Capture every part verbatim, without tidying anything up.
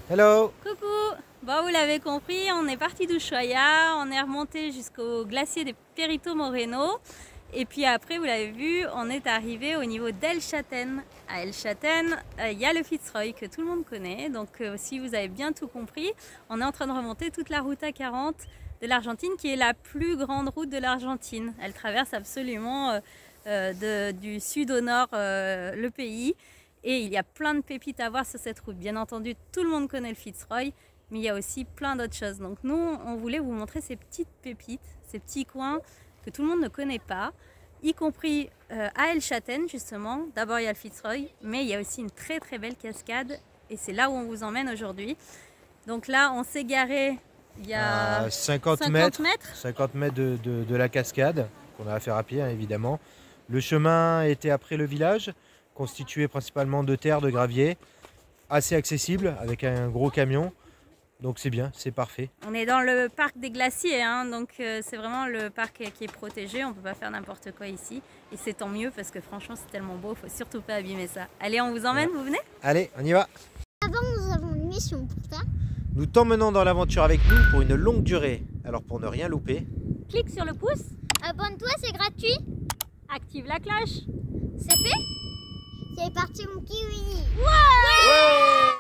Hello. Coucou. Bon, vous l'avez compris, on est parti d'Ushuaia, on est remonté jusqu'au glacier des Perito Moreno. Et puis après, vous l'avez vu, on est arrivé au niveau d'El Chaten. À El Chaten, il euh, y a le Fitzroy que tout le monde connaît. Donc euh, si vous avez bien tout compris, on est en train de remonter toute la route A quarante de l'Argentine, qui est la plus grande route de l'Argentine. Elle traverse absolument euh, euh, de, du sud au nord euh, le pays. Et il y a plein de pépites à voir sur cette route. Bien entendu, tout le monde connaît le Fitzroy, mais il y a aussi plein d'autres choses. Donc nous, on voulait vous montrer ces petites pépites, ces petits coins que tout le monde ne connaît pas, y compris euh, à El Chaten justement. D'abord il y a le Fitzroy, mais il y a aussi une très très belle cascade et c'est là où on vous emmène aujourd'hui. Donc là, on s'est garé il y a à cinquante, cinquante mètres, mètres. cinquante mètres de, de, de la cascade, qu'on a à faire à pied hein, évidemment. Le chemin était après le village, constitué principalement de terre, de gravier, assez accessible avec un gros camion. Donc c'est bien, c'est parfait. On est dans le parc des glaciers, hein, donc euh, c'est vraiment le parc qui est protégé, on ne peut pas faire n'importe quoi ici. Et c'est tant mieux parce que franchement c'est tellement beau, il ne faut surtout pas abîmer ça. Allez, on vous emmène, voilà. Vous venez? Allez, on y va. Avant, nous avons une mission pour ça. Nous t'emmenons dans l'aventure avec nous pour une longue durée. Alors pour ne rien louper, Clique sur le pouce, Abonne-toi, c'est gratuit. active la cloche. C'est fait. C'est parti mon kiwi. Ouais, ouais.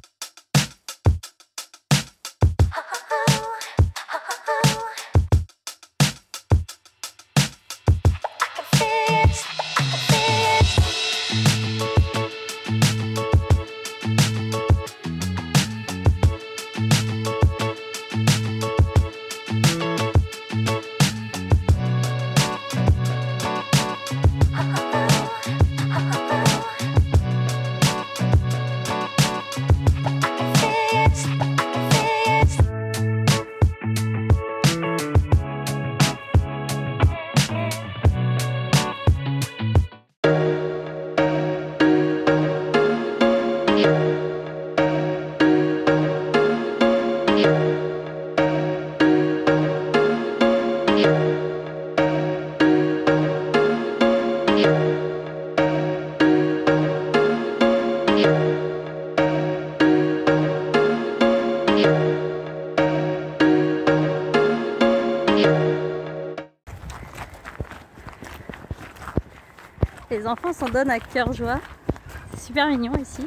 Les enfants s'en donnent à cœur joie. C'est super mignon ici.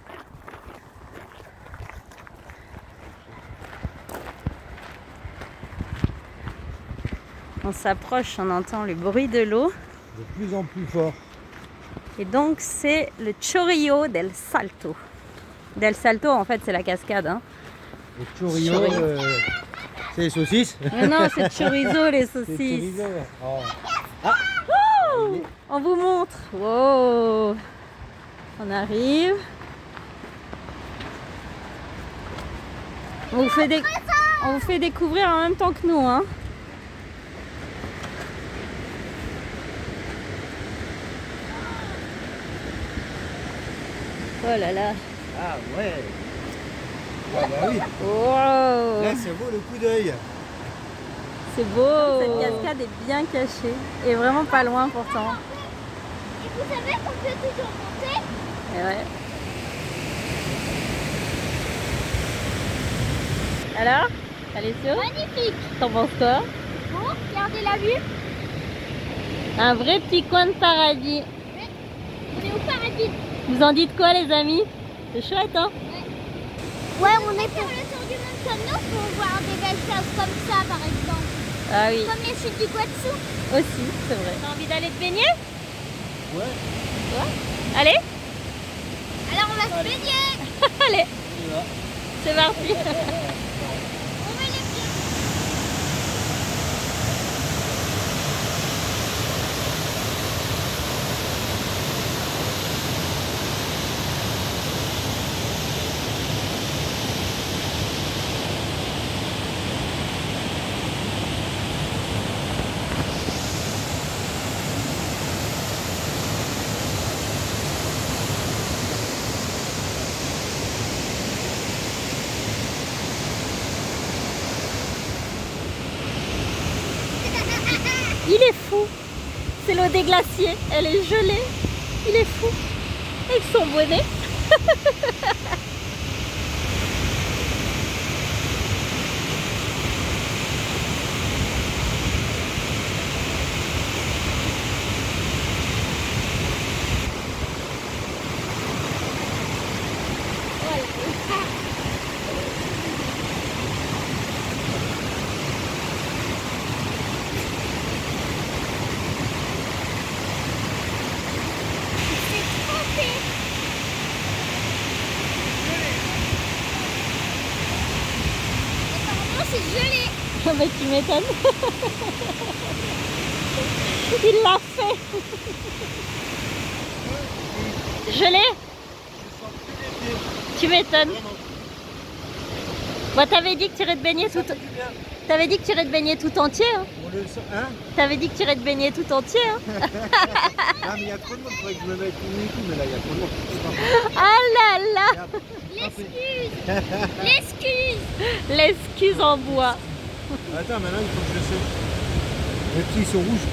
On s'approche, on entend le bruit de l'eau. De plus en plus fort. Et donc c'est le Chorrillo del Salto. Del Salto, en fait, c'est la cascade. Hein. Le chorrillo, euh, c'est les saucisses. Mais non, c'est chorizo les saucisses. Oh. Ah. Oh, on vous montre. Wow. On arrive. On vous fait, des... on vous fait découvrir en même temps que nous. Hein. Oh là là. Ah ouais. Ah bah oui. Wow. Là, ça vaut le coup d'œil. C'est beau. Cette cascade est bien cachée et vraiment pas loin pourtant. Et vous savez qu'on peut toujours monter. Et ouais. Alors, allez sur. Magnifique. T'en penses quoi? Bon, regardez la vue. Un vrai petit coin de paradis. Oui. On est au paradis. Vous en dites quoi les amis? C'est chouette hein? Ouais, on est pour le tour du monde comme nous pour voir des belles choses comme ça par exemple. Ah oui. Comme les chutes du Guatsou. Aussi, c'est vrai. T'as envie d'aller te baigner? Ouais. Ouais. Allez. Alors on va se baigner. Allez. C'est parti. On met les pieds. Il est fou. C'est l'eau des glaciers. Elle est gelée. Il est fou. Avec son bonnet. c'est gelé. Ah bah tu m'étonnes. Il l'a fait. Gelé. Tu m'étonnes. Bah t'avais dit que tu irais te baigner tout... T'avais dit que tu irais te baigner tout entier. Hein. Hein? T'avais dit que tu irais te baigner tout entier. Hein. Non mais il y a trop de monde, il faudrait que je me mette une et tout, mais là il y a trop de monde. Ah là là. L'excuse. L'excuse. L'excuse en bois. Attends, maintenant il faut que je le sais. Les petits ils sont rouges.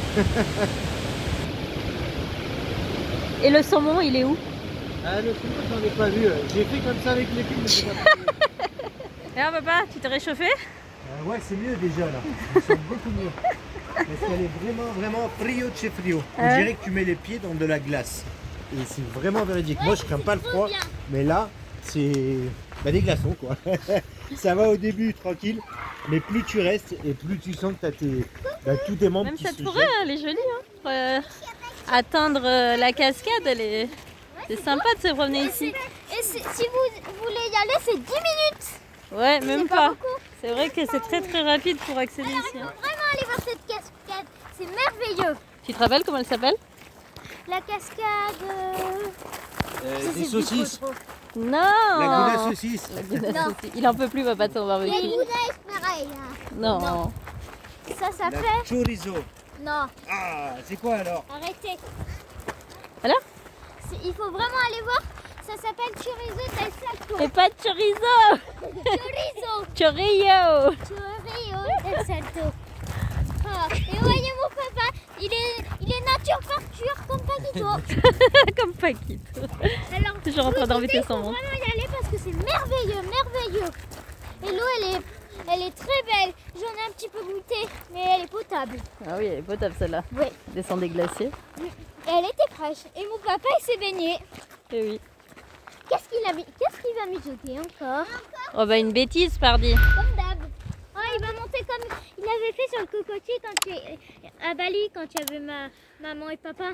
Et le saumon, il est où? Ah le saumon j'en ai pas vu. J'ai fait comme ça avec les filles, mais j'ai pas vu. Et alors papa, tu t'es réchauffé? Euh, ouais, c'est mieux déjà là. Je sens beaucoup mieux. Parce qu'elle est vraiment, vraiment frio de chez frio. On Ouais. dirait que tu mets les pieds dans de la glace. Et c'est vraiment véridique. Ouais, Moi, je crains pas le froid, bien. mais là, c'est bah, des glaçons quoi. Ça va au début tranquille, mais plus tu restes et plus tu sens que tu as tes, bah, tous tes membres Même qui cette se forêt, elle est jolie. Hein. Pour, euh, atteindre euh, la cascade, elle est... c'est sympa de se promener ici. Et si si vous voulez y aller, c'est dix minutes. Ouais, même C'est pas. pas beaucoup. C'est vrai que c'est très très rapide pour accéder Alors, ici. il faut Hein. vraiment aller voir cette cascade. C'est merveilleux. Tu te rappelles comment elle s'appelle? La cascade. euh, Euh, ça, des c'est saucisses. beaucoup trop. Non. Laguna saucisse. Laguna Non. saucisse. Il en peut plus, papa, de son Il y a barbecue. une bouteille pareil. Là. Non. Non. Ça La s'appelle. chorizo. Non, Ah, c'est quoi alors? arrêtez. Alors? C'est- Il faut vraiment aller voir. Ça s'appelle chorizo del salto. Et pas de chorizo. Chorizo. Chorillo. Chorizo del salto. Ah, et voyez mon papa, il est, il est nature parture comme Paquito. Comme Paquito. Alors, Toujours en train d'embêter il son faut monde. vraiment y aller parce que c'est merveilleux, merveilleux. Et l'eau, elle est, elle est très belle. J'en ai un petit peu goûté, mais elle est potable. Ah oui, elle est potable celle-là. Oui. Descend des glaciers. Et elle était fraîche. Et mon papa, il s'est baigné. Eh oui. Qu'est-ce qu'il a mis Qu'est-ce qu'il va mijoter encore? Oh bah une bêtise, pardi. Comme d'hab. Oh, il va monter comme il avait fait sur le cocotier quand tu es à Bali, quand il y avait ma maman et papa.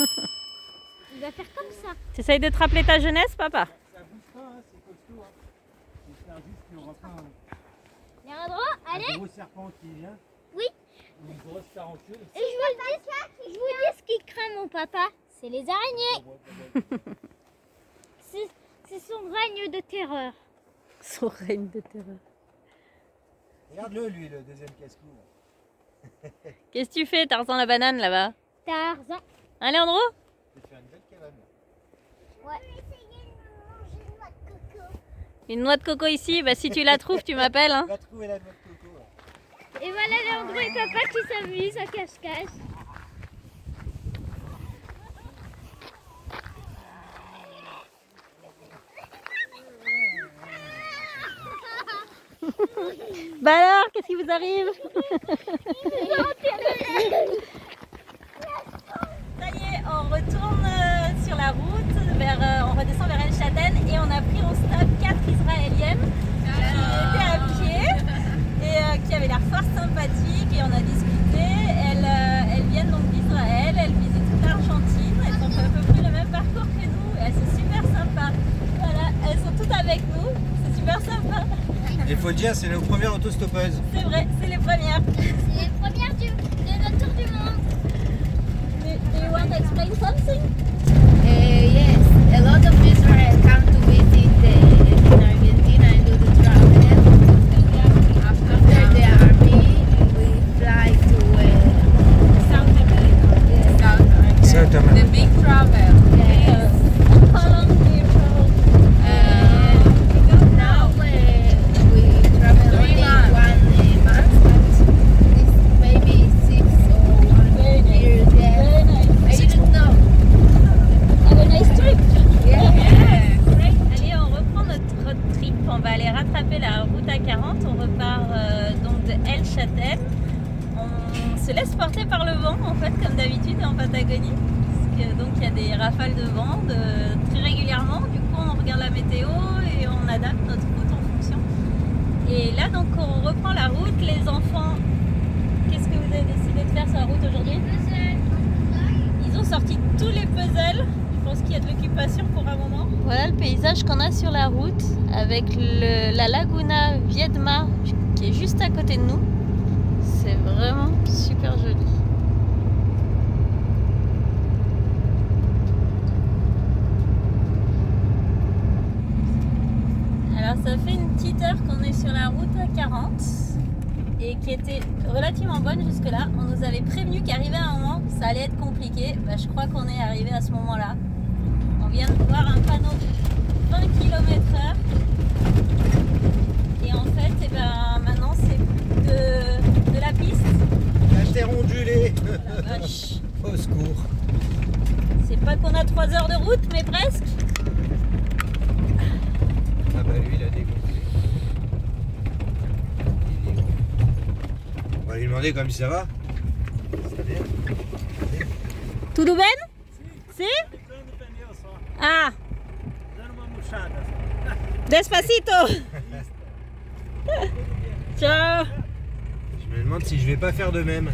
Il va faire comme ça. T'essayes de te rappeler ta jeunesse, papa? Ça bouge pas, hein, c'est costaud. Hein. J'espère juste qu'il n'y aura pas un, Il y a un endroit, un allez. gros serpent qui vient. Oui. Une grosse tarentueuse. Et je vous le dis, je vous dis ce qui craint mon papa, c'est les araignées. C'est c'est son règne de terreur. Son règne de terreur. Regarde-le, lui, le deuxième casse-cou. Qu'est-ce que tu fais? Tarzan la banane là-bas. Tarzan. Hein, Léandro? Je vais faire une belle cabane. Ouais. Une noix de coco ici? Bah si tu la trouves, tu m'appelles. Hein. On va trouver la noix de coco. Là. Et voilà Léandro et papa qui s'amusent à cache-cache. Bah alors, qu'est-ce qui vous arrive? Ça y est, on retourne euh, sur la route, vers, euh, on redescend vers El Chaten et on a pris au stade quatre israéliennes qui étaient à pied et euh, qui avaient l'air fort sympathiques et on a discuté. Elles, euh, elles viennent donc d'Israël, elles visitent toute l'Argentine, elles ont fait à peu près le même parcours que nous et elles sont super sympas. Voilà, elles sont toutes avec nous, c'est super sympa. Il faut le dire, c'est nos premières autostoppeuses. C'est vrai, c'est les premières. C'est les premières du, de notre tour du monde. Do, do you want to explain something? Uh, yes, a lot of Israel come to visit uh, in Argentina and do the travel. After the army, we fly to uh, South America. Yes. South America. South America. The big travel. Yes. How long do you travel? Uh, now uh, we travel only one uh, month, but this maybe six or one year. Yes. Very nice. I didn't know. Have a nice trip. Yeah. Allez, on reprend notre road trip. On va aller rattraper la route A quarante. On repart euh, donc de El Chaten. On se laisse porter par le vent, en fait, comme d'habitude en Patagonie. Parce que, donc il y a des rafales de vent de, très régulièrement. Du coup, on regarde la météo et on adapte notre route en fonction. Et là, donc, on reprend la route. Les enfants, qu'est-ce que vous avez décidé de faire sur la route aujourd'hui? Ils ont sorti tous les puzzles. Je pense qu'il y a de l'occupation pour un moment. Voilà le paysage qu'on a sur la route avec le, la laguna Viedma qui est juste à côté de nous. C'est vraiment super joli. Alors ça fait une petite heure qu'on est sur la route quarante et qui était relativement bonne jusque là. On nous avait prévenu qu'arrivé à un moment ça allait être compliqué. Bah, je crois qu'on est arrivé à ce moment là. On vient de voir un panneau vingt kilomètres heure et en fait eh ben, maintenant c'est de, de la piste. La terre ondulée. Oh la vache. Au secours. C'est pas qu'on a trois heures de route mais presque. Ah bah lui il a dégonflé. Il est gros. On va lui demander comme ça va. Ça va bien. Tudo bem? Sim? Ah! Despacito! Ciao! Je me demande si je vais pas faire de même.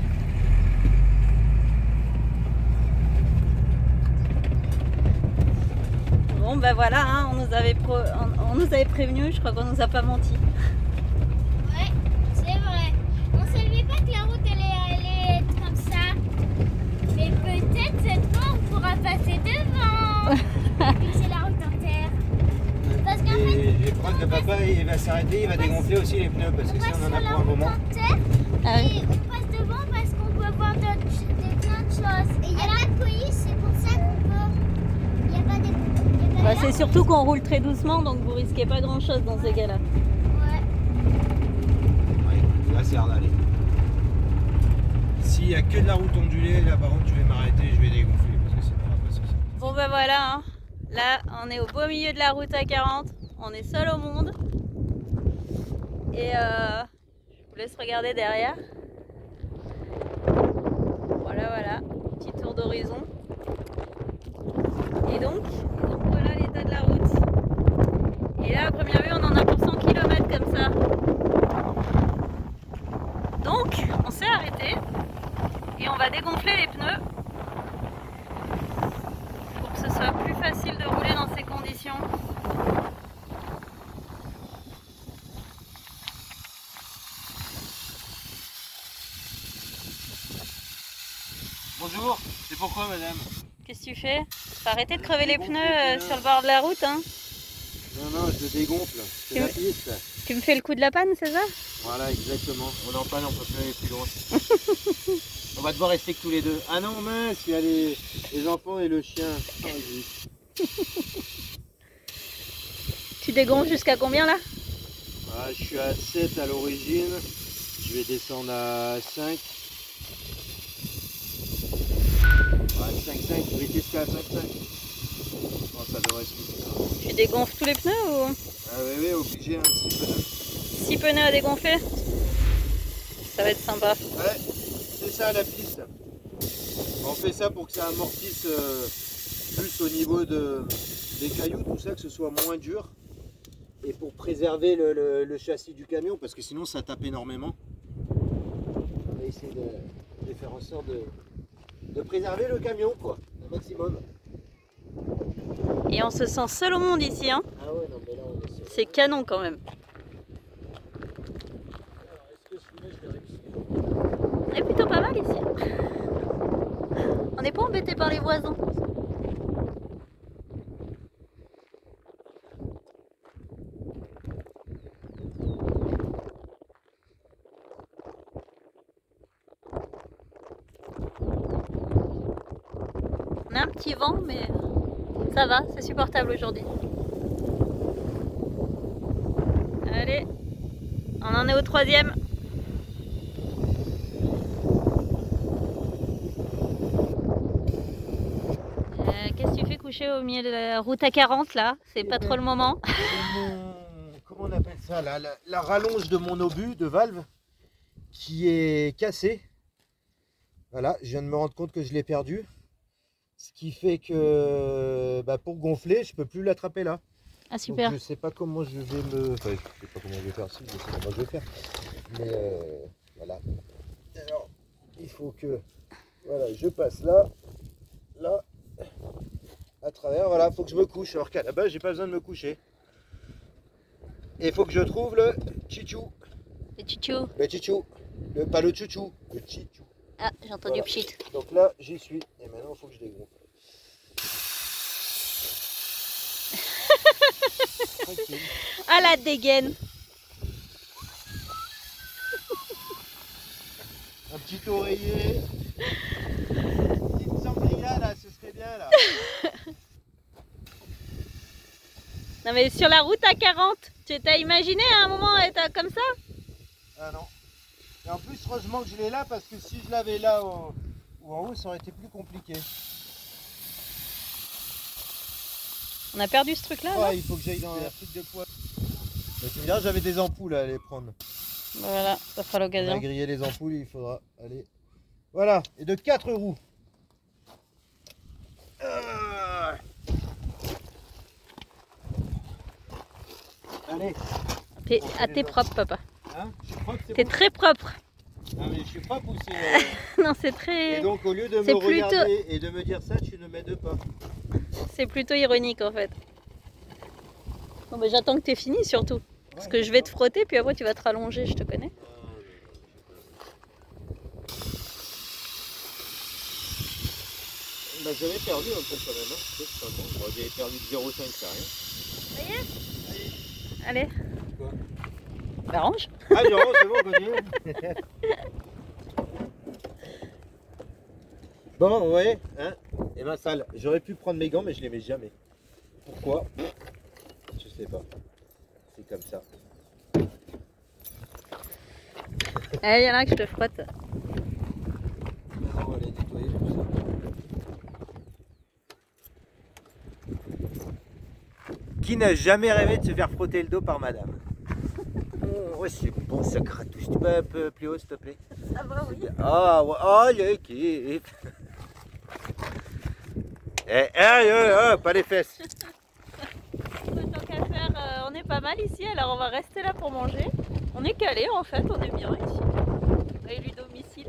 Bon ben voilà, hein, on, nous avait pro... on, on nous avait prévenu, je crois qu'on nous a pas menti. Ouais, c'est vrai. On savait pas que la route elle allait être comme ça. Mais peut-être cette fois on pourra passer devant. Vu que c'est la route en terre. Parce qu'en fait, Et je crois que papa il va s'arrêter, il va dégonfler aussi les pneus parce on que si passe on en sur a la pour un route moment. en terre Ah oui. et on passe devant parce qu'on peut voir d'autres- des plein de choses. Et il n'y a pas de colis, c'est pour ça qu'on peut. Il n'y a pas des. il y a pas Bah, là. c'est surtout qu'on roule très doucement donc vous risquez pas grand chose dans ces cas-là. Ouais. Ouais, là c'est hard d'aller. S'il n'y a que de la route ondulée, là par contre je vais m'arrêter, je vais dégonfler parce que sinon on va pas sortir. Bon ben voilà, hein. Là on est au beau milieu de la route A quarante, on est seul au monde. Et euh, je vous laisse regarder derrière. Voilà, voilà, petit tour d'horizon. Et donc, donc voilà l'état de la route. Et là à première vue on en a pour cent kilomètres comme ça. Donc on s'est arrêté et on va dégonfler les pneus pour que ce soit plus facile de rouler dans ces conditions. Bonjour, c'est pourquoi madame? Qu'est-ce que tu fais? Faut arrêter de crever les pneus euh, sur le bord de la route, hein? Non, non, je le dégonfle, c'est Tu la me- piste. Tu me fais le coup de la panne, c'est ça? Voilà, exactement. On en panne, on peut plus aller plus loin. On va devoir rester que tous les deux. Ah non, mince, il y a les, les enfants et le chien. Oh, zut. Tu dégonfles jusqu'à combien là? Ah, je suis à sept à l'origine. Je vais descendre à cinq. Ouais, cinq, cinq, je vais tester à cinq, cinq. Bon, ça devrait suffire. Tu dégonfles tous les pneus ou Ah oui, oui, obligé, hein, si peu. six pneus à dégonfler? Ça va être sympa. Ouais, c'est ça la piste. On fait ça pour que ça amortisse euh, plus au niveau de, des cailloux, tout ça, que ce soit moins dur. Et pour préserver le, le- le châssis du camion, parce que sinon ça tape énormément. On va essayer de, de faire en sorte de, de préserver le camion, quoi, au maximum. Et on se sent seul au monde ici, hein? Ah ouais, non, mais là on est seul. C'est canon quand même. Alors, est-ce que celui-là je vais réussir? On est plutôt pas mal ici. On n'est pas embêté par les voisins. On a un petit vent, mais ça va, c'est supportable aujourd'hui. Allez, on en est au troisième. Euh, Qu'est-ce que tu fais coucher au milieu de la route à quarante là? C'est pas trop le moment. Mon- comment on appelle ça là, la, la rallonge de mon obus de valve qui est cassée. Voilà, je viens de me rendre compte que je l'ai perdu. Ce qui fait que bah, pour gonfler, je peux plus l'attraper là. Ah super. Donc, je sais pas comment je vais me. Enfin, je sais pas comment je vais faire, si, je sais comment je vais faire. Mais euh, voilà. Alors, il faut que. Voilà, je passe là, là, à travers. Voilà, il faut que je me couche. Alors qu'à la base, j'ai pas besoin de me coucher. Et il faut que je trouve le chichou. Le tchouchou. Le tchitchou. Le, pas le tchouchou, le tchitchou. Ah, j'ai entendu Voilà. pchit. Donc là, j'y suis. Et maintenant, il faut que je dégonfle. Tranquille. Ah la dégaine. Un petit oreiller. Une petite sangria là, ce serait bien là. Non mais sur la route à quarante, tu t'as imaginé à un moment être comme ça? Ah non. Et en plus, heureusement que je l'ai là parce que si je l'avais là au, ou en haut, ça aurait été plus compliqué. On a perdu ce truc là, Ouais, il faut que j'aille dans la truc de poids. Mais tu me diras, j'avais des ampoules à aller prendre. Voilà, ça fera On a l'occasion. grillé les ampoules, il faudra aller. Voilà, et de quatre roues. Euh... Allez. T'es ah, t'es propre papa. Hein, je suis propre, c'est T'es bon. très propre. Ah mais je suis propre ou c'est... Euh... Non c'est très... Et donc au lieu de me C'est plutôt- regarder et de me dire ça, tu ne m'aides pas. C'est plutôt ironique en fait. Bon bah j'attends que t'aies fini surtout. Parce que je vais te frotter puis après tu vas te rallonger, je te connais. Bah j'avais perdu un peu quand même, hein. C'est pas bon. Bon, j'avais perdu de zéro virgule cinq, c'est rien. Allez. Quoi? Bah range. Ah non, c'est bon, continue. Bon, ouais, hein. Et ben sale, j'aurais pu prendre mes gants, mais je les mets jamais. Pourquoi? Je sais pas. C'est comme ça. Allez, il y en a que je te frotte. Maintenant, on va les nettoyer tout ça. Qui n'a jamais rêvé de se faire frotter le dos par madame? Oh, ouais, c'est bon, ça gratouille. Tu peux un peu plus haut, s'il te plaît? Ah bah oui. Ah, ouais, oh, l'équipe. Eh, eh, oh, oh, pas les fesses. Tant qu'à faire, euh, on est pas mal ici, alors on va rester là pour manger. On est calé en fait, on est bien ici. Élu domicile.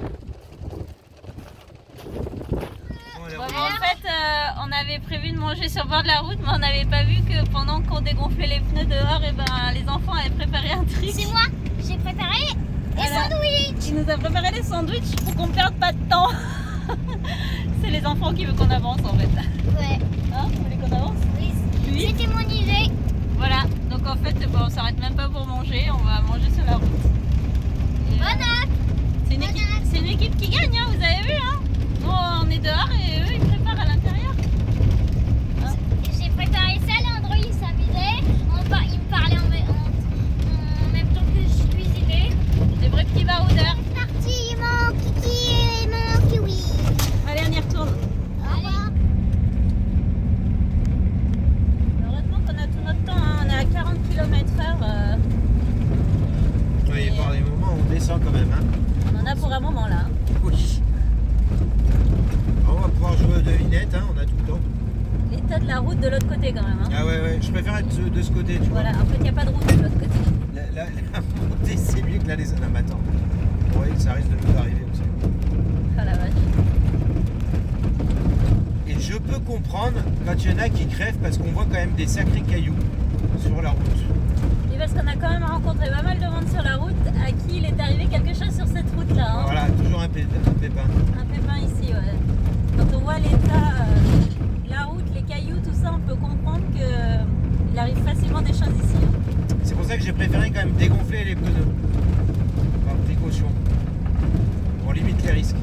Bon, en fait, euh, on avait prévu de manger sur le bord de la route, mais on n'avait pas vu que pendant qu'on dégonflait les pneus dehors, et ben, les enfants avaient préparé un truc. C'est moi, j'ai préparé les Voilà. sandwichs. Il nous a préparé des sandwichs pour qu'on perde pas de temps. C'est les enfants qui veulent qu'on avance en fait. Ouais, Hein, vous voulez qu'on avance? oui. Oui. C'était mon idée. Voilà, donc en fait, bon, on s'arrête même pas pour manger, on va manger sur la route. Et, euh, Bonne C'est une, équipe, c'est une équipe qui gagne, hein, vous avez vu, hein. Nous, on est dehors et eux, ils préparent à l'intérieur. J'ai préparé ça, Leandro il s'amusait. On par- Il me parlait en, même- en- en même temps que je cuisinais. Des vrais petits baroudeurs. C'est parti, mon kiki et mon kiwi. Allez, on y retourne. Au revoir. Heureusement qu'on a tout notre temps, hein. On est à quarante kilomètres heure. Euh, Oui, par des moments, on descend quand même. Hein. on en a pour un moment là. Oui. On va pouvoir jouer aux devinettes, hein, on a tout le temps. L'état de la route de l'autre côté quand même. Hein. Ah ouais, ouais, je préfère être de ce côté, tu Voilà, en fait, il n'y a pas de route de l'autre côté. vois. La, la, la montée, c'est mieux que la descente. Non, mais attends. Vous voyez que ça risque de nous arriver aussi. Oh la vache. Et je peux comprendre quand il y en a qui crèvent parce qu'on voit quand même des sacrés cailloux sur la route. Et parce qu'on a quand même rencontré pas mal de monde sur la route à qui il est arrivé quelque chose sur cette route là. Hein. Voilà, toujours un, pé un pépin. Un pépin ici, ouais. Quand on voit l'état, euh, la route, les cailloux, tout ça, on peut comprendre qu'il arrive facilement des choses ici. Hein. C'est pour ça que j'ai préféré quand même dégonfler les pneus. Par précaution. On limite les risques.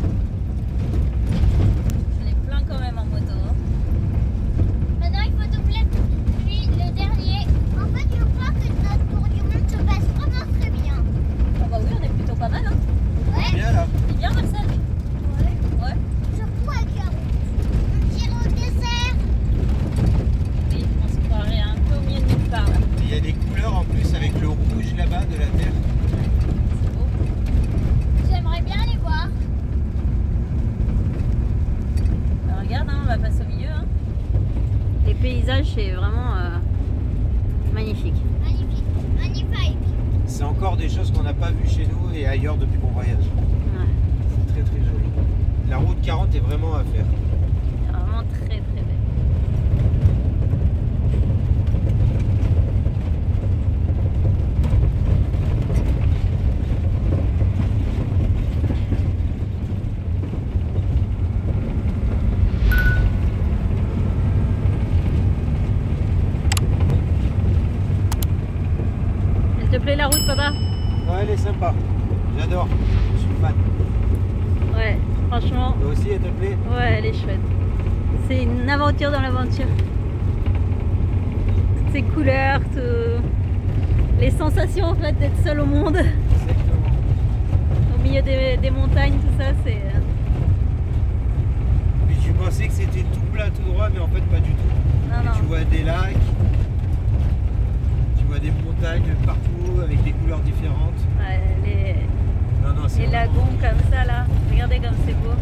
On est plein quand même en moto. Hein. Maintenant il faut doubler puis le dernier. En fait je crois que notre tour du monde se passe vraiment très bien. Ah bah oui, on est plutôt pas mal. Hein. Ouais. Bien là. C'est bien Marcel? Ouais. Ouais. Surtout avec la route. On tire au dessert. Oui, on se croirait un peu au milieu de nulle part là. Il y a des couleurs en plus avec le rouge là-bas de la terre. C'est beau. J'aimerais bien les voir. Bah, regarde, hein, on va passer au milieu. Hein. Les paysages, c'est vraiment euh, magnifique. Magnifique. Magnifique. C'est encore des choses qu'on n'a pas vues chez nous et ailleurs depuis qu'on voyage. Ouais. C'est très très joli. La route quarante est vraiment à faire. C'est vraiment très très belle. te plaît la route, papa? Ouais, elle est sympa. J'adore. Je suis fan. Ouais, franchement. Toi aussi, elle te plaît? Ouais, elle est chouette. C'est une aventure dans l'aventure. Toutes ces couleurs, tout... les sensations en fait d'être seul au monde. Exactement. Au milieu des, des montagnes, tout ça, c'est... Puis tu pensais que c'était tout plat, tout droit, mais en fait pas du tout. Non, Et non. tu vois des lacs, tu vois des montagnes partout avec des couleurs différentes. Ouais, les, Non, non, c'est les vraiment- lagons comme ça là, regardez comme c'est beau.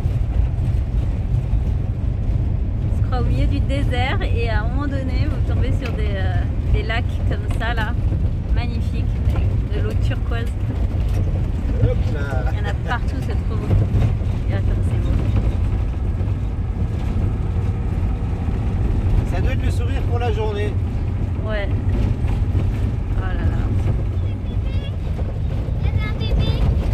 On se croit au milieu du désert et à un moment donné vous tombez sur des, euh, des lacs comme ça là, magnifiques, avec de l'eau turquoise. Hop là. Il y en a partout, c'est trop beau. Regarde comme c'est beau. Ça doit être le sourire pour la journée. Ouais. Oh là là. Il y a un bébé.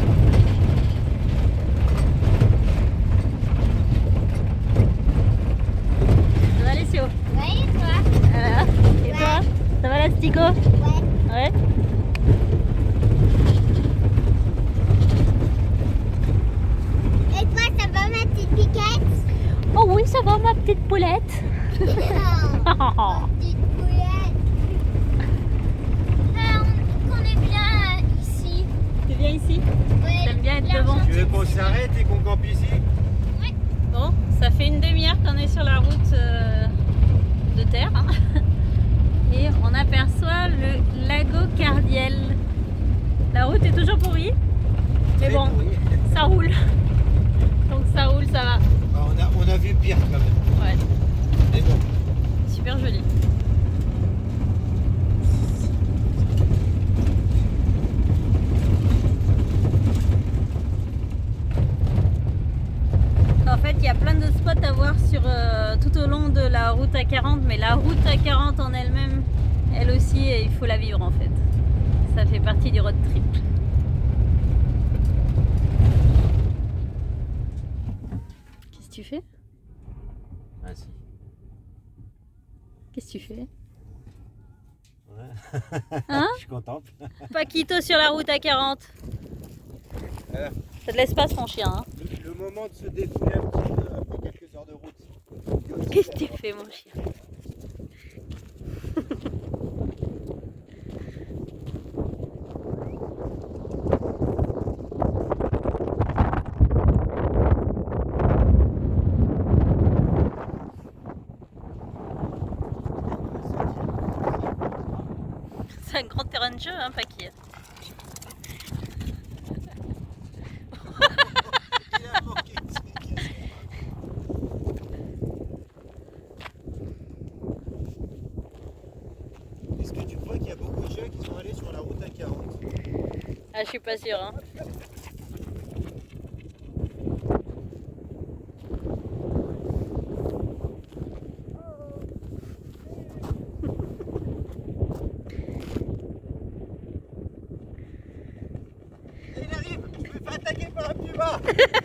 Ça va Alessio? Ouais, et toi? Voilà. Et toi? Ça va l'astico? Ouais. Ouais. Et toi, ça va ma petite piquette? Oh oui, ça va ma petite poulette. Oh, ma petite poulette. Ah, on, on est bien euh, ici. Tu viens ici? Ouais, T'aimes bien être l'argent- devant? Tu veux qu'on s'arrête et qu'on campe ici? Bon, ça fait une demi-heure qu'on est sur la route euh, de terre hein. Et on aperçoit le lago Cardiel. La route est toujours pourrie, mais Très bon, pourri. ça roule. Donc ça roule, ça va. Ah, on, a, on a vu pire quand même. Ouais, Mais bon. super joli. En fait, il y a plein de spots à voir sur, euh, tout au long de la route A quarante, mais la route A quarante en elle-même, elle aussi, il faut la vivre en fait. Ça fait partie du road trip. Qu'est-ce que tu fais? Ah si. Qu'est-ce que tu fais? Ouais. Hein? Je suis content. Paquito sur la route A quarante. Alors, Ça te laisse pas mon chien. Hein? le, le moment de se défouler un petit peu après quelques heures de route. Qu'est-ce que tu fais mon chien? C'est un grand terrain de jeu, hein, Paki. Il a manqué de trucs. Est-ce que tu crois qu'il y a beaucoup de gens qui sont allés sur la route A quarante? Ah, je suis pas sûre. Hein. Et il arrive, il me fait attaquer par un puma.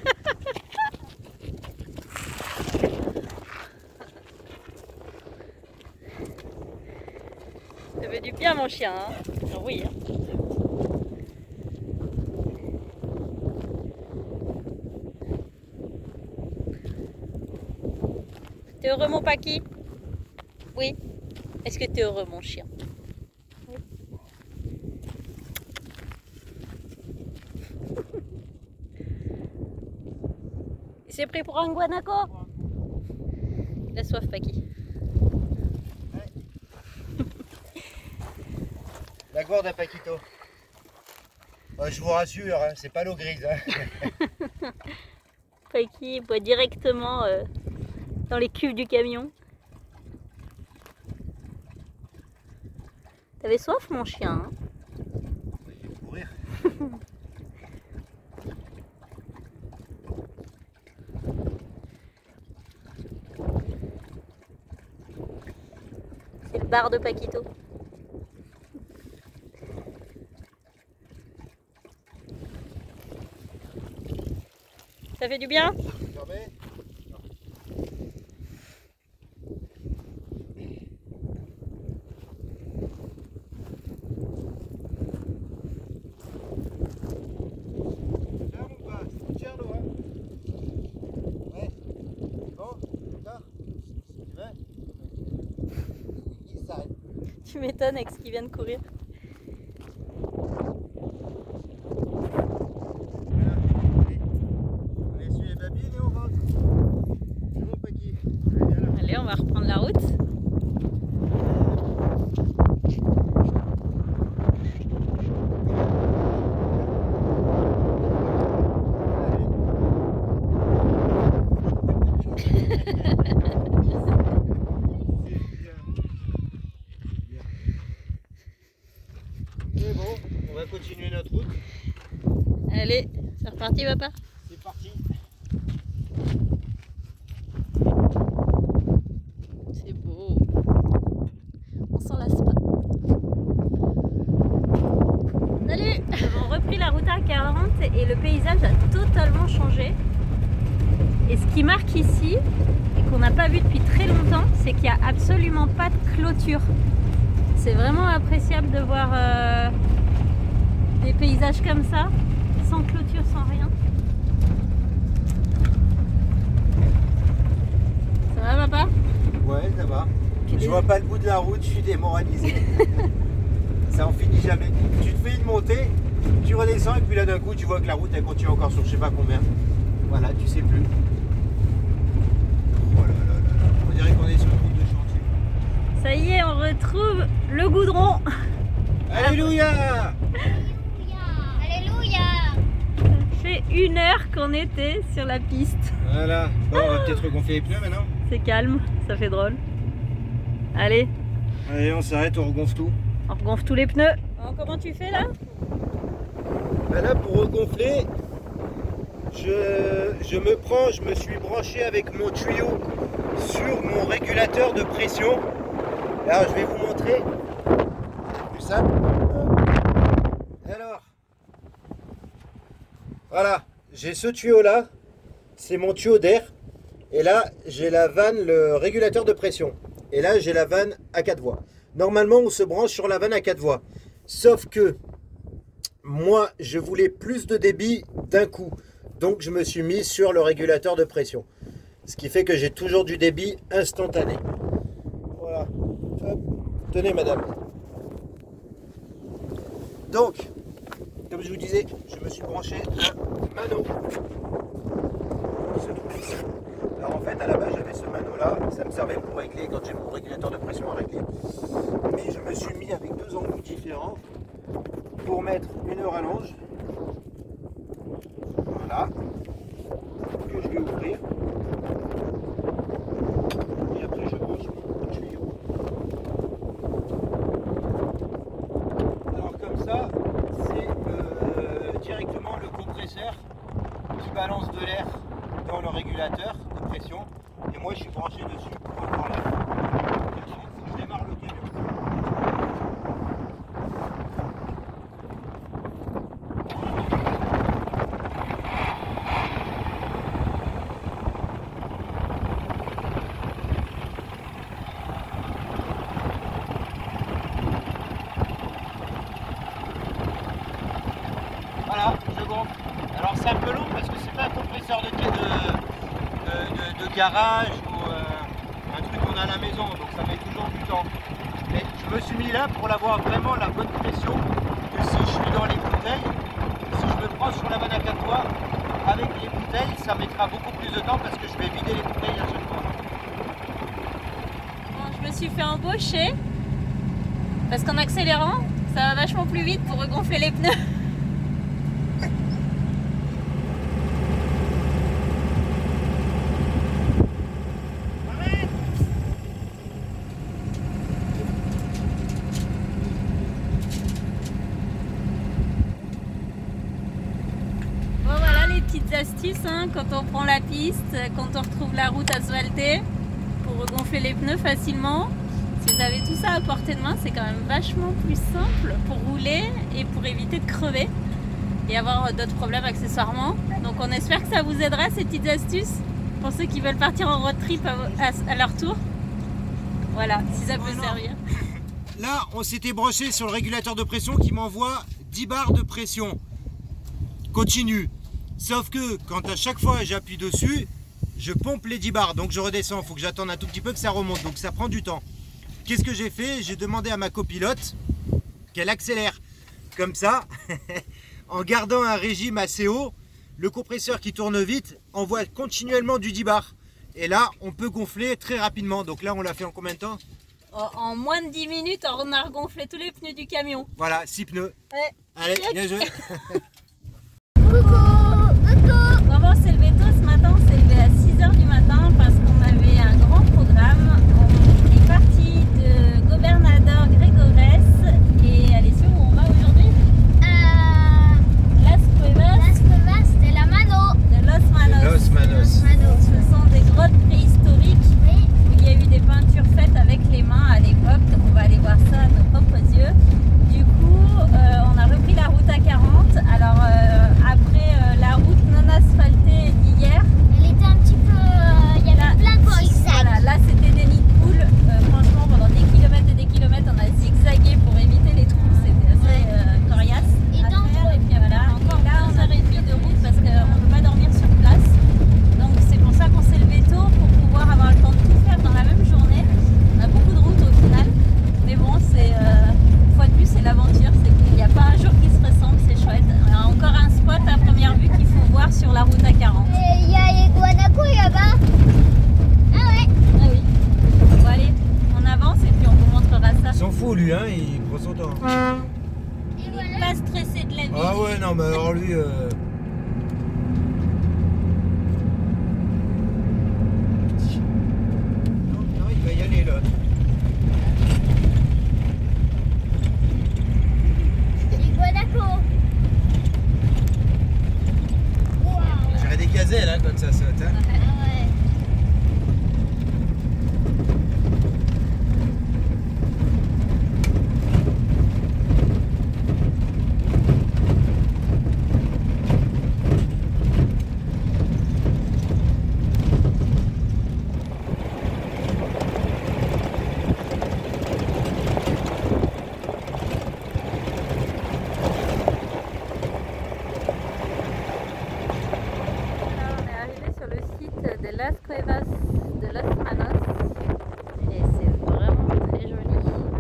Ça fait du bien mon chien. Hein. Ah oui. Hein. T'es heureux mon Paki? Oui. Est-ce que t'es heureux mon chien? Oui. Il s'est pris pour un guanaco? Il a soif Paki. La gourde à Paquito. Oh, je vous rassure, hein, c'est pas l'eau grise. Hein. Paki boit directement euh, dans les cuves du camion. T'avais soif mon chien hein? Je vais courir. C'est le bar de Paquito. Ça fait du bien? Fermé. Tu m'étonnes avec ce qui vient de courir. Voilà, allez. On essuie les babines et on rentre. C'est bon, Paki. Allez, alors. Allez, on va reprendre la route. C'est bon, on va continuer notre route. Allez, c'est reparti, papa. C'est parti. C'est beau. On s'en lasse pas. Salut! Nous avons repris la route à quarante et le paysage a totalement changé. Et ce qui marque ici, et qu'on n'a pas vu depuis très longtemps, c'est qu'il n'y a absolument pas de clôture. C'est vraiment appréciable de voir euh, des paysages comme ça, sans clôture, sans rien. Ça va, papa? Ouais, ça va. Tu Je dé- vois pas le bout de la route, je suis démoralisé. Ça en finit jamais. Tu te fais une montée, tu redescends et puis là d'un coup tu vois que la route elle continue encore sur je sais pas combien. Voilà, tu sais plus. Oh là là là là. On dirait qu'on est sur une route de chantier. Ça y est, on retrouve le goudron. Alléluia! Alléluia. Ça fait une heure qu'on était sur la piste. Voilà. Bon, on va peut-être regonfler les pneus maintenant. C'est calme, ça fait drôle. Allez, Allez, on s'arrête, on regonfle tout. on regonfle tous les pneus. Oh, comment tu fais là? Ben là, pour regonfler, je, je me prends, je me suis branché avec mon tuyau sur mon régulateur de pression. Alors, je vais vous montrer. Plus simple. Alors, voilà, j'ai ce tuyau là, c'est mon tuyau d'air. Et là, j'ai la vanne, le régulateur de pression. Et là, j'ai la vanne à quatre voies. Normalement, on se branche sur la vanne à quatre voies. Sauf que moi, je voulais plus de débit d'un coup. Donc, je me suis mis sur le régulateur de pression. Ce qui fait que j'ai toujours du débit instantané. Voilà. Hop. Tenez, madame. Donc, comme je vous disais, je me suis branché un mano qui se trouve ici. Alors en fait, à la base, j'avais ce mano-là. Ça me servait pour régler quand j'ai mon régulateur de pression à régler. Mais je me suis mis avec deux embouts différents pour mettre une rallonge. Voilà. Que je vais ouvrir. Et après, je branche mon tuyau. Alors comme ça, c'est euh, directement le compresseur qui balance de l'air dans le régulateur de pression. Et moi, je suis branché dessus pour avoir l'air. Et ensuite, je démarre le camion. Voilà, je gonfle. Alors c'est un peu long parce que c'est pas un compresseur de, de, de, de, de garage ou euh, un truc qu'on a à la maison, donc ça met toujours du temps. Mais je me suis mis là pour avoir vraiment la bonne pression, que si je suis dans les bouteilles, si je me prends sur la vanne à quatre voies, avec les bouteilles, ça mettra beaucoup plus de temps parce que je vais vider les bouteilles à chaque fois. Bon, je me suis fait embaucher parce qu'en accélérant, ça va vachement plus vite pour regonfler les pneus. Astuce hein, quand on prend la piste, quand on retrouve la route asphaltée pour regonfler les pneus facilement. Si vous avez tout ça à portée de main, c'est quand même vachement plus simple pour rouler et pour éviter de crever et avoir d'autres problèmes accessoirement. Donc on espère que ça vous aidera ces petites astuces pour ceux qui veulent partir en road trip à, à, à leur tour. Voilà, si ça peut Voilà. servir. Là, on s'était branché sur le régulateur de pression qui m'envoie dix bars de pression continue. Sauf que quand à chaque fois j'appuie dessus, je pompe les dix bars, donc je redescends. Il faut que j'attende un tout petit peu que ça remonte, donc ça prend du temps. qu'est-ce que j'ai fait? J'ai demandé à ma copilote qu'elle accélère comme ça, en gardant un régime assez haut. Le compresseur qui tourne vite envoie continuellement du dix bars. Et là, on peut gonfler très rapidement. Donc là, on l'a fait en combien de temps? En moins de dix minutes, on a regonflé tous les pneus du camion. Voilà, six pneus. Ouais. Allez, bien joué. Comment on s'est levé tôt ce matin? On s'est levé à six heures du matin parce qu'on avait un grand programme. On est parti de Gobernador Gregores et allez sur où on va aujourd'hui? Euh, Las Cuevas Las Cuevas de la Mano. de Los Manos. Los Manos. Ce sont des grottes préhistoriques Oui. où il y a eu des peintures faites avec les mains à l'époque. On va aller voir ça à nos propres yeux. Du coup, euh, on a repris la route A quarante. Alors euh, après euh, la route non asphaltée d'hier, Elle était un petit peu. euh, Il y Là, avait plein de zigzags. voilà, là c'était des nids de poules. Euh, franchement, pendant des kilomètres et des kilomètres, on a zigzagué pour éviter les trous. C'était assez euh, coriace. Et à donc, faire. Et puis voilà, encore là, on a réduit de route parce qu'on ne peut pas dormir sur place. Donc c'est pour ça qu'on s'est levé tôt pour pouvoir avoir le temps de tout faire dans la même journée. On a beaucoup de routes au final. Mais bon, c'est euh, une fois de plus, c'est l'aventure. C'est qu'il n'y a pas un jour qui se ressemble, c'est chouette. Il y a encore un spot à première vue qu'il faut voir sur la route A quarante. Et il y a les Guanaco là-bas. Ah ouais. Ah oui. Bon allez, on avance et puis on vous montrera ça. Il s'en fout lui, hein, il prend son temps. Et voilà. Pas stressé de la vie. Ah ouais, non, mais alors lui... Euh... Non, non, il va y aller là. Les Guanaco. Waouh. J'aurais des gazelles hein, quand ça saute. Hein. Ah ouais. Là, on est arrivé sur le site de Las Cuevas de Los Manos et c'est vraiment très joli.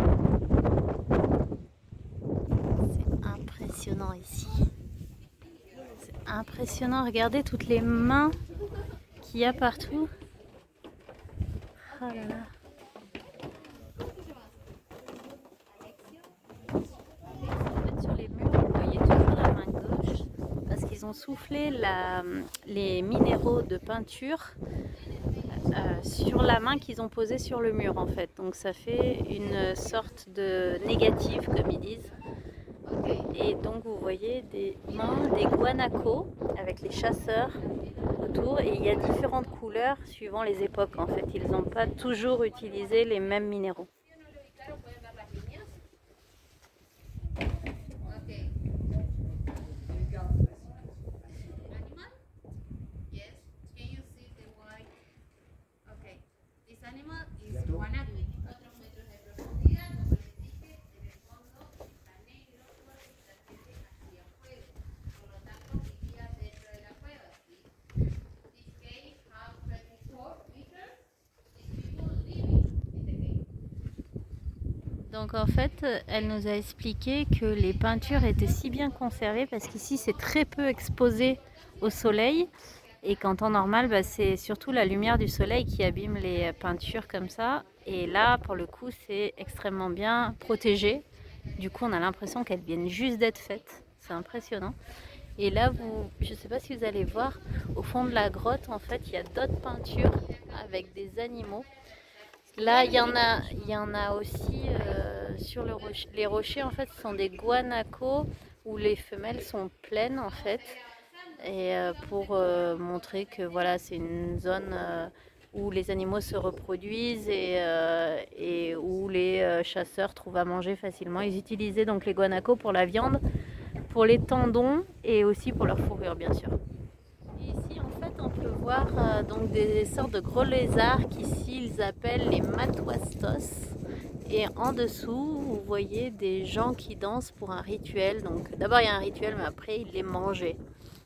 C'est impressionnant ici. C'est impressionnant, regardez toutes les mains qu'il y a partout. Oh là là. En fait, sur les murs, vous voyez toujours la main gauche parce qu'ils ont soufflé la, les minéraux de peinture euh, sur la main qu'ils ont posée sur le mur en fait. Donc ça fait une sorte de négative comme ils disent. Et donc vous voyez des mains, des guanacos avec les chasseurs autour et il y a différentes couleurs suivant les époques en fait. Ils n'ont pas toujours utilisé les mêmes minéraux. Donc en fait, elle nous a expliqué que les peintures étaient si bien conservées parce qu'ici c'est très peu exposé au soleil et qu'en temps normal, bah, c'est surtout la lumière du soleil qui abîme les peintures comme ça. Et là, pour le coup, c'est extrêmement bien protégé. Du coup, on a l'impression qu'elles viennent juste d'être faites. C'est impressionnant. Et là, vous, je ne sais pas si vous allez voir, au fond de la grotte, en fait, il y a d'autres peintures avec des animaux. Là, il y en a, il y en a aussi euh, sur le rocher. Les rochers, en fait, ce sont des guanacos où les femelles sont pleines, en fait, et euh, pour euh, montrer que voilà, c'est une zone euh, où les animaux se reproduisent et, euh, et où les euh, chasseurs trouvent à manger facilement. Ils utilisaient donc les guanacos pour la viande, pour les tendons et aussi pour leur fourrure, bien sûr. Et ici, en fait, on peut voir euh, donc des sortes de gros lézards qu'ici ils appellent les matuastos. Et en dessous, vous voyez des gens qui dansent pour un rituel. Donc, d'abord il y a un rituel, mais après ils les mangeaient.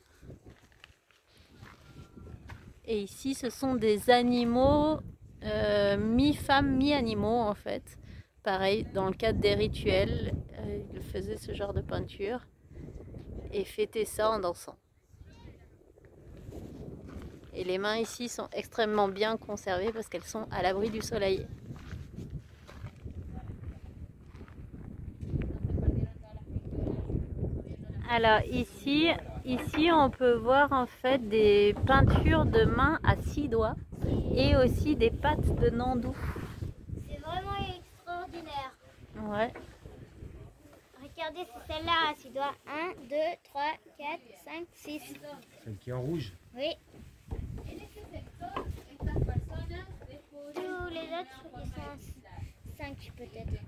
Et ici, ce sont des animaux euh, mi-femmes, mi-animaux en fait. pareil, dans le cadre des rituels, euh, il faisait ce genre de peinture et fêtait ça en dansant. Et les mains ici sont extrêmement bien conservées parce qu'elles sont à l'abri du soleil. Alors ici, ici on peut voir en fait des peintures de mains à six doigts et aussi des pattes de Nandou. C'est vraiment extraordinaire. Ouais. Regardez, c'est celle-là à six doigts. un, deux, trois, quatre, cinq, six. Celle qui est en rouge. Oui. Tous les autres, ils sont cinq peut-être.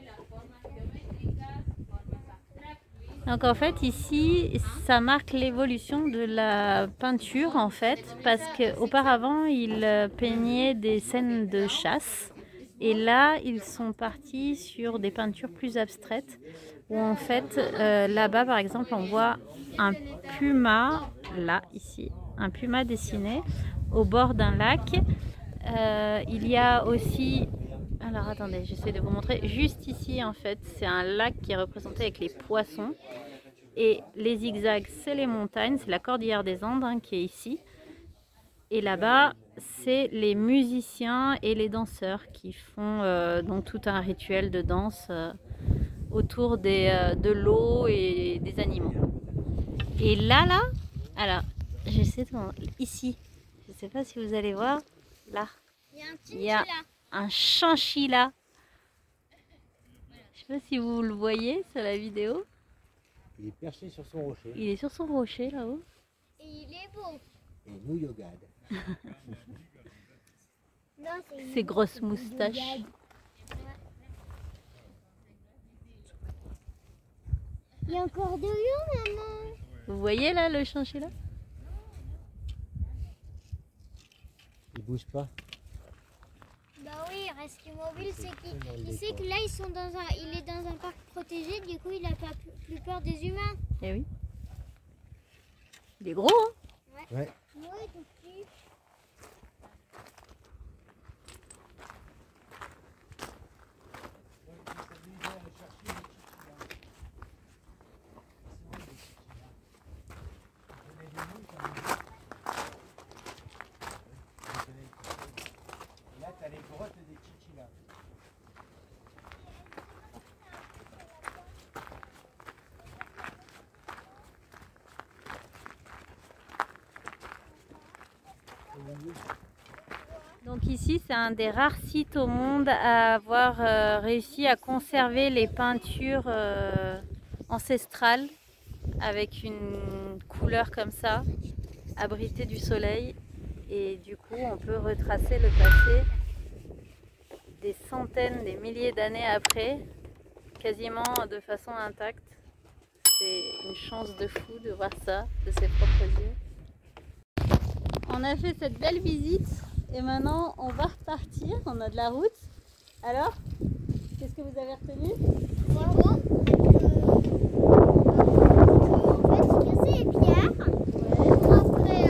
Donc en fait ici ça marque l'évolution de la peinture en fait parce qu'auparavant ils peignaient des scènes de chasse et là ils sont partis sur des peintures plus abstraites où en fait euh, là-bas par exemple on voit un puma, là ici, un puma dessiné au bord d'un lac. Euh, il y a aussi... Alors attendez, j'essaie de vous montrer. Juste ici, en fait, c'est un lac qui est représenté avec les poissons. Et les zigzags, c'est les montagnes, c'est la cordillère des Andes hein, qui est ici. Et là-bas, c'est les musiciens et les danseurs qui font euh, donc tout un rituel de danse euh, autour des, euh, de l'eau et des animaux. Et là, là, alors, j'essaie de... Ici, je ne sais pas si vous allez voir, là, Il y a un petit il y a un chinchilla. Je sais pas si vous le voyez sur la vidéo. Il est perché sur son rocher. Il est sur son rocher là-haut. Et il est beau. Et nous yogade. Non, c'est Ses grosses moustaches. Il y a encore de l'eau, maman. Vous voyez là le chinchilla? Il bouge pas. Bah oui, il reste immobile, c'est qu'il il sait que là ils sont dans un, il est dans un parc protégé, du coup il a pas plus peur des humains. Eh oui. Il est gros hein? Ouais. Ouais. Ouais, tout petit. Là, tu as les grottes des chinchillas. Donc ici c'est un des rares sites au monde à avoir euh, réussi à conserver les peintures euh, ancestrales avec une couleur comme ça, abritée du soleil. Et du coup on peut retracer le passé des centaines, des milliers d'années après, quasiment de façon intacte. C'est une chance de fou de voir ça de ses propres yeux. On a fait cette belle visite et maintenant on va repartir, on a de la route. Alors, qu'est-ce que vous avez retenu? Bravo. En fait, casser les pierres. Après,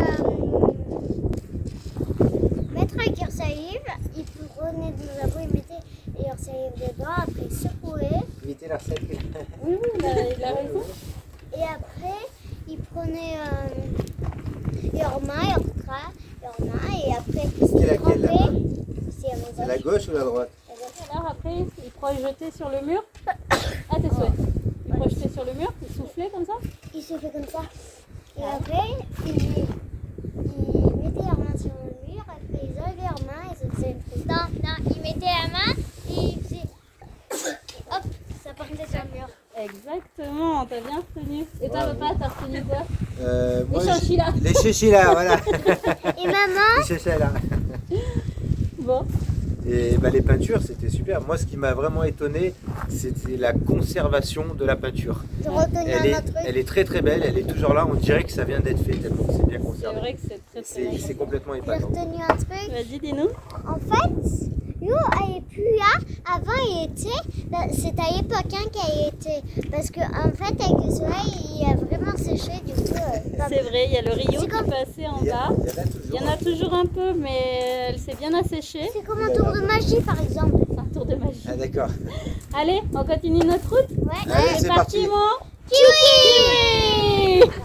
euh, mettre avec leur salive, il prenait de la boue, il mettait leur salive dedans, après il secouait. Éviter la salive. Oui, oui, il a, il a raison. Et après, il prenait euh, leurs mains, leurs bras, leurs mains, et après, C'est il laquelle, la trempait. main? C'est à C'est la gauche ou la droite? Alors après, il projetait sur le mur. Ah, tes souhaits. Il projetait sur le mur, il soufflait comme ça. Il se fait comme ça. Et après, il, il mettait leurs mains sur le mur, après ils enlevaient leurs mains et ça faisait une frise. Non, non, il mettait la main et il faisait... Hop, ça partait sur le mur. Exactement, t'as bien retenu. Et toi, Bravo. papa, t'as retenu quoi? Euh, moi, Les chinchillas. je- Les chinchillas, voilà. Et maman, Les chinchillas. Bon. Et bah, les peintures, c'était super. Moi, ce qui m'a vraiment étonné, c'était la conservation de la peinture. je retenais Elle un est, autre truc. elle est très très belle, elle est toujours là. On dirait que ça vient d'être fait tellement c'est bien C'est conservé. vrai que c'est très très C'est bon. c'est complètement J'ai épatant. retenu un truc. Vas-y, dis-nous. En fait, nous, elle est plus là. Avant, il était. bah, C'est à l'époque hein, qu'elle était. Parce que en fait, avec le soleil, il a vraiment séché. Du coup, euh, pas- C'est vrai, il y a le Rio C'est qui comme- passait en Il y a- bas. il y en a toujours. Il y en a toujours un peu, mais elle s'est bien asséchée. c'est comme un tour de magie, par exemple. tour de magie. Ah d'accord. Allez, on continue notre route. Ouais. Allez, c'est parti. mon Kiwi! kiwi.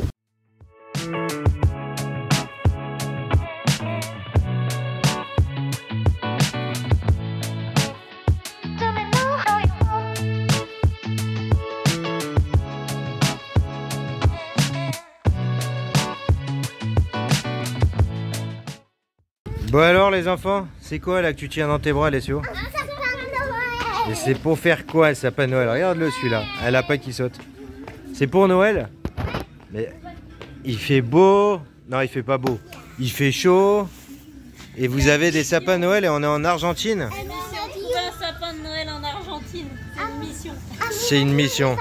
Bon alors les enfants, c'est quoi là que tu tiens dans tes bras, Alessio? Un sapin de Noël! Et c'est pour faire quoi le sapin de Noël? Regarde-le celui-là, elle a pas qui saute. C'est pour Noël? Mais il fait beau. Non, il fait pas beau. Il fait chaud. Et vous avez des sapins de Noël et on est en Argentine? Trouver un sapin de Noël en Argentine, c'est une mission. C'est une mission.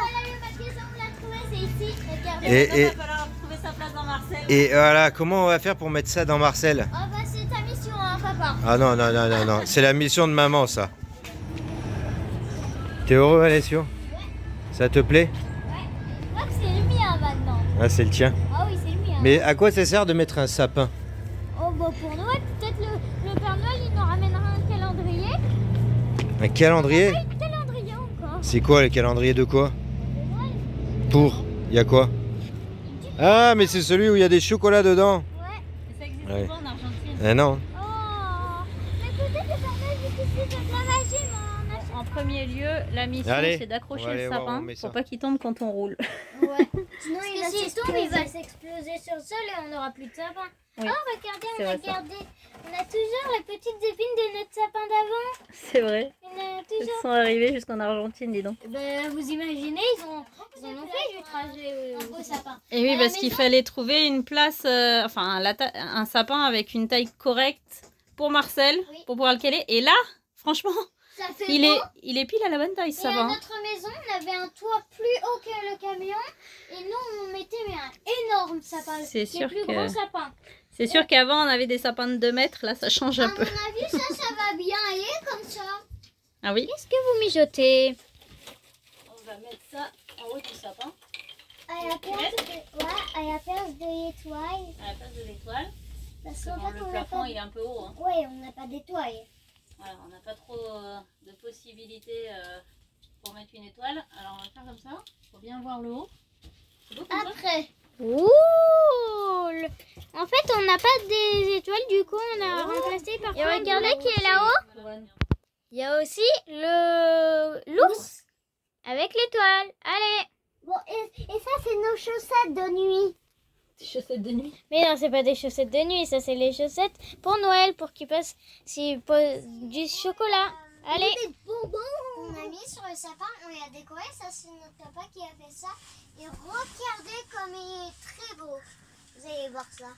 Et, Et- il et- va falloir trouver sa place dans Marseille. Et voilà, comment on va faire pour mettre ça dans Marcel? Oh bah c'est ta mission hein papa. Ah non, non, non, non, non. C'est la mission de maman ça. T'es heureux Alessio? Ça te plaît? Je crois que c'est le mien maintenant. Ah c'est le tien. Ah oui c'est le mien. Mais à quoi ça sert de mettre un sapin? Oh bah pour Noël, peut-être le, le Père Noël il nous ramènera un calendrier. Un calendrier? Un calendrier encore. C'est quoi le calendrier de quoi? De Noël. Pour? Il y a quoi? Ah mais c'est celui où il y a des chocolats dedans. Ouais. Ça existe Ouais. pas en Argentine. Eh non. Oh. Mais peut-être le Père Noël il fait de la magie mais on achète. En premier lieu, la mission Allez, c'est on d'accrocher va aller le voir où sapin on met ça. pour pas qu'il tombe quand on roule. Ouais. Sinon il va s'il tombe il va s'exploser sur le sol et on n'aura plus de sapin. Oui. Oh regardez C'est on a vrai, ça. gardé. On a toujours les petites épines de notre sapin d'avant. C'est vrai. On a Ils toujours. sont arrivés jusqu'en Argentine, dis donc. Ben, vous imaginez, ils ont, ils en ont fait du trajet euh, au sapin. Et oui, À la parce qu'il maison. fallait trouver une place, euh, enfin la ta- un sapin avec une taille correcte pour Marcel, Oui. pour pouvoir le caler. Et là, franchement, Ça fait il beau. est, il est pile à la bonne taille, ce Et à sapin. notre maison, on avait un toit plus haut que le camion. Et nous, on mettait mais un énorme sapin. C'est Les sûr plus que- gros sapins. C'est sûr qu'avant, on avait des sapins de deux mètres. Là, ça change À un mon peu. avis, ça, ça va bien aller comme ça. Ah oui. Qu'est-ce que vous mijotez? On va mettre ça en haut du sapin, À la place de, ouais, à la place de l'étoile. à la place de l'étoile. Parce qu'en Bon, fait, le on n'a plafond, pas... il est un peu haut. Hein. Ouais, on n'a pas d'étoile. Voilà, on n'a pas trop euh, de possibilités euh, pour mettre une étoile. Alors, on va faire comme ça. Faut bien voir le haut. C'est beau comme ça. Après. Ouh le- En fait, on n'a pas des étoiles, du coup, on a remplacé par Et regardez qui est là-haut. Voilà. Il y a aussi le l'ours avec l'étoile. Allez. Bon, et, et ça, c'est nos chaussettes de nuit. Des chaussettes de nuit. Mais non, c'est pas des chaussettes de nuit, ça, c'est les chaussettes pour Noël, pour qu'ils passent s'ils posent du chocolat. Allez. Des bonbons. On a mis sur le sapin, on l'a décoré. Ça, c'est notre papa qui a fait ça. Et regardez comme il est très beau. Vous allez voir ça.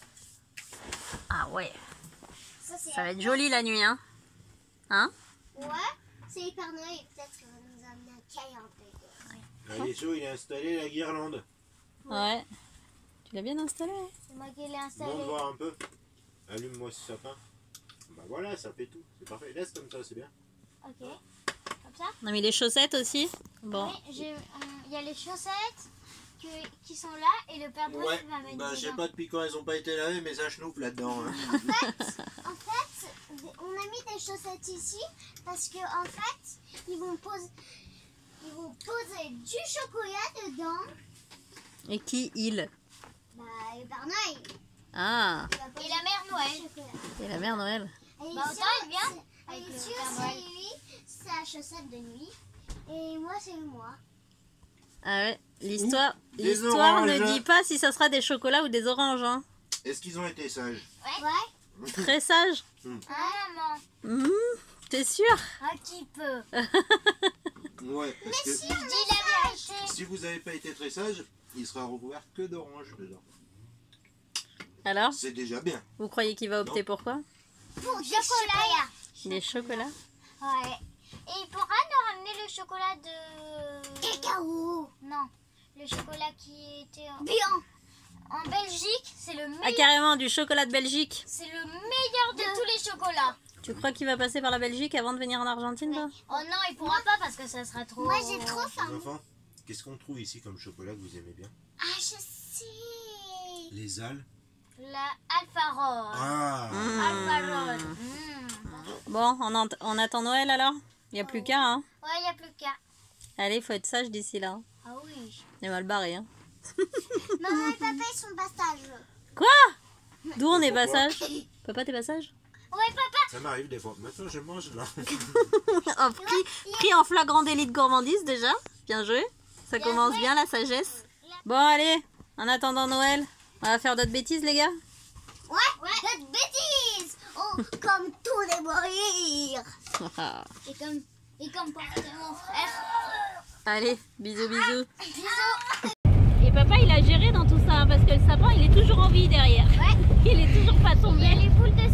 Ah ouais. Ça, c'est Ça va être joli la nuit, hein. Hein? Ouais, c'est le Père Noël et peut-être qu'il va nous amener un calendrier. Alessio, il a installé la guirlande. Ouais. Tu l'as bien installé, hein? C'est moi qui l'ai installé. Montre voir un peu. Allume-moi ce sapin. Bah voilà, ça fait tout. C'est parfait. Laisse comme ça, c'est bien. Ok, comme ça. On a mis les chaussettes aussi. Bon. Oui, j'ai- on- il y a les chaussettes que, qui sont là et le Père Noël va mettre bah je sais dedans. pas depuis quand elles ont pas été lavées, mais ça chenoufle là-dedans. hein. En fait, on a mis des chaussettes ici parce que en fait, ils vont poser, ils vont poser du chocolat dedans. Et qui il? Bah, le Père Noël. Ah. Et la Mère Noël. Et la mère Noël. Bah, autant elle vient. Alessio, c'est lui, sa chaussette de nuit. Et moi, c'est moi. Ah ouais. L'histoire, Des l'histoire ne oranges. dit pas si ça sera des chocolats ou des oranges, hein. Est-ce qu'ils ont été sages? Ouais. Très sage. Ah, maman. Mmh, T'es sûr? Un petit peu. Ouais, parce que Je dis la vérité. si vous n'avez pas été très sage, il sera recouvert que d'orange dedans. Alors, C'est déjà bien. vous croyez qu'il va opter Non. pour quoi? Pour du chocolat. Des chocolats? Ouais. Et il pourra nous ramener le chocolat de... Cacao. Non. Le chocolat qui était en... Bien. En Belgique, c'est le Ah, meilleur. carrément, du chocolat de Belgique. C'est le meilleur de tous les chocolats. Tu crois qu'il va passer par la Belgique avant de venir en Argentine, toi? Oh non, il pourra pas parce que ça sera trop... Moi, j'ai trop faim. Les enfants, qu'est-ce qu'on trouve ici comme chocolat que vous aimez bien? Ah, je sais. Les Alpes. La Alpha Roll. Ah Alpha Roll. Mm. Bon, on, ent- on attend Noël alors? Il n'y a plus qu'à, hein? Ouais, il n'y a plus qu'à. Allez, faut être sage d'ici là. Ah oui. Il est mal barré, hein? Maman et papa, ils sont pas sages. Quoi? D'où on est pas sage? Papa, t'es pas sage? Ouais, papa. Ça m'arrive des fois. Maintenant, je mange là. Oh, pris, pris en flagrant délit de gourmandise déjà. Bien joué. Ça commence bien la sagesse. Bon, allez, en attendant Noël, on va faire d'autres bêtises, les gars? Ouais, ouais. Cette bêtise. Oh, comme tous les morir. Et comme, et comme porter mon frère. Allez, bisous, bisous. Bisous. Et papa, il a géré dans tout ça, hein, parce que le sapin, il est toujours en vie derrière. Ouais. Il est toujours pas Il y a tombé. les boules de